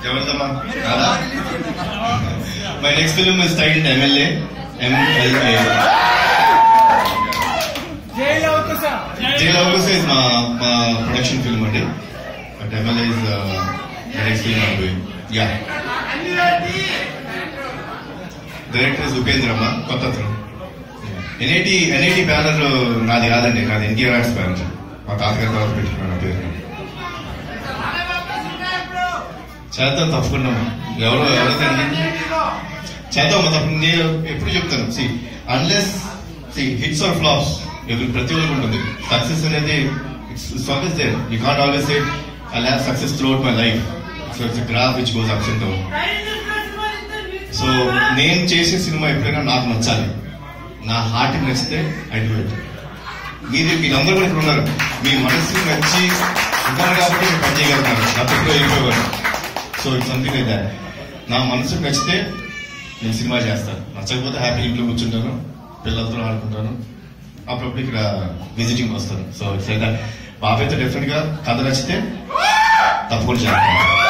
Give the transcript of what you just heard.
My next film is titled MLA. MLA. Jail Avkusa is my production film, but MLA is the next film I'm doing. Yeah. Director is Upendra Ma, Kotatru. NIT banner నాది కాదండి, నాది NTR arts banner. మా తాతగారి తర్వాత పెట్టుకున్నాను నా పేరు. చేద్దాం తప్పకుండా, ఎవరో చేద్దాం తప్పకుండా. నేను ఎప్పుడు చెప్తాను, అన్లెస్ హిట్స్ ఆర్ ఫ్లాప్స్ ప్రతి ఒక్కరికి ఉంటుంది. సక్సెస్ అనేది it's always there. You can't always say I have success throughout my life. So it's graph which goes ups and down. So నేను చేసే సినిమా ఎప్పుడైనా నాకు నచ్చాలి, నా హార్ట్కి నచ్చితే ఐ డూ ఇట్. మీరందరూ కూడా ఇక్కడ ఉన్నారు, మీ మనసుకి నచ్చి ఉన్నారు కాబట్టి మీరు పని చేయగలుగుతారు, అప్పట్లో వెళ్ళిపోయేవారు. So it's something like that. నా మనసుకు నచ్చితే నేను సినిమా చేస్తాను, నచ్చకపోతే హ్యాపీ ఇంట్లో కూర్చుంటాను, పిల్లలతో ఆడుకుంటాను, అప్పుడప్పుడు ఇక్కడ విజిటింగ్ వస్తాను. So it's like that. బాబాయ్తో డెఫినెట్ గా కథ నచ్చితే తప్పకుండా చేస్తాను.